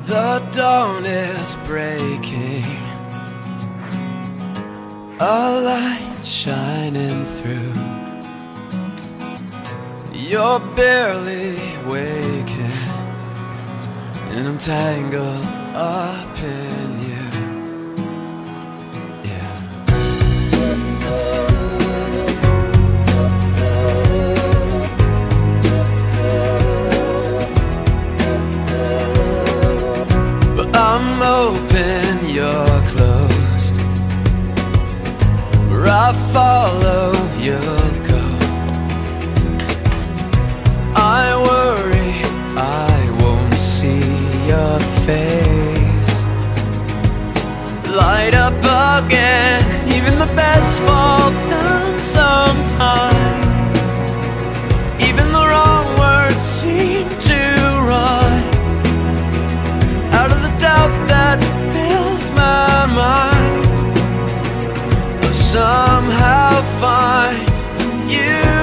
The dawn is breaking, a light shining through. You're barely waking, and I'm tangled up in you. Yeah. But I'm open, you're closed. Where I follow, you'll go. I worry I won't see your face light up again. Even the best fall down sometime. Even the wrong words seem to rhyme out of the doubt that fills my mind. I'll somehow find you.